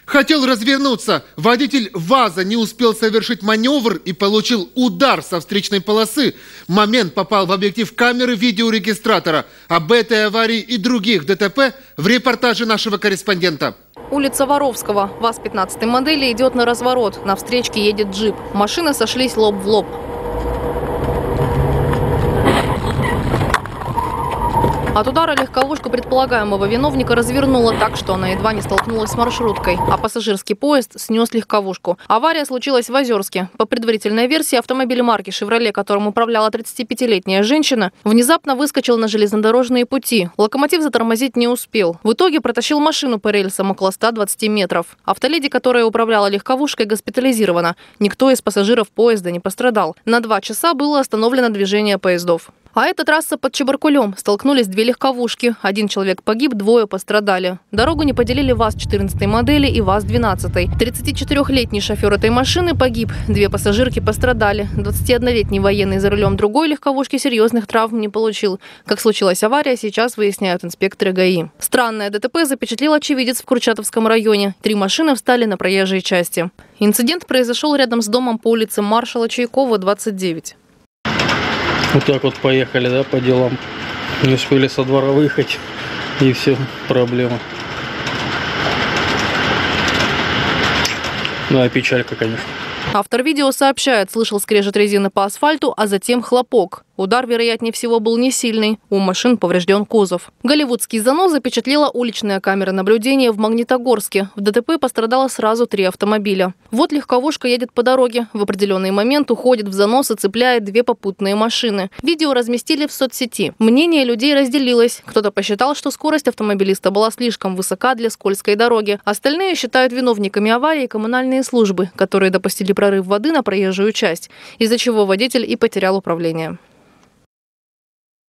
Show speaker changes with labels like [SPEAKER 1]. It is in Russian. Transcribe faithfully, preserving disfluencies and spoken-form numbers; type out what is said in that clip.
[SPEAKER 1] Хотел развернуться. Водитель ВАЗа не успел совершить маневр и получил удар со встречной полосы. Момент попал в объектив камеры видеорегистратора. Об этой аварии и других ДТП в репортаже нашего корреспондента.
[SPEAKER 2] Улица Воровского. ВАЗ пятнадцатой модели идет на разворот. На встречке едет джип. Машины сошлись лоб в лоб. От удара легковушку предполагаемого виновника развернула так, что она едва не столкнулась с маршруткой, а пассажирский поезд снес легковушку. Авария случилась в Озерске. По предварительной версии, автомобиль марки «Шевроле», которым управляла тридцатипятилетняя женщина, внезапно выскочил на железнодорожные пути. Локомотив затормозить не успел. В итоге протащил машину по рельсам около ста двадцати метров. Автоледи, которая управляла легковушкой, госпитализирована. Никто из пассажиров поезда не пострадал. На два часа было остановлено движение поездов. А это трасса под Чебаркулем. Столкнулись две легковушки. Один человек погиб, двое пострадали. Дорогу не поделили ВАЗ четырнадцатой модели и ВАЗ двенадцатой. тридцатичетырёхлетний шофер этой машины погиб. Две пассажирки пострадали. двадцатиоднолетний военный за рулем другой легковушки серьезных травм не получил. Как случилась авария, сейчас выясняют инспекторы ГАИ. Странное ДТП запечатлел очевидец в Курчатовском районе. Три машины встали на проезжей части. Инцидент произошел рядом с домом по улице Маршала Чайкова, двадцать девять.
[SPEAKER 3] Вот так вот поехали, да, по делам. Не успели со двора выехать, и все, проблема. Ну, а печалька, конечно.
[SPEAKER 2] Автор видео сообщает, слышал скрежет резины по асфальту, а затем хлопок. Удар, вероятнее всего, был не сильный. У машин поврежден кузов. Голливудский занос запечатлела уличная камера наблюдения в Магнитогорске. В ДТП пострадало сразу три автомобиля. Вот легковушка едет по дороге. В определенный момент уходит в занос и цепляет две попутные машины. Видео разместили в соцсети. Мнение людей разделилось. Кто-то посчитал, что скорость автомобилиста была слишком высока для скользкой дороги. Остальные считают виновниками аварии коммунальные службы, которые допустили прорыв воды на проезжую часть, из-за чего водитель и потерял управление.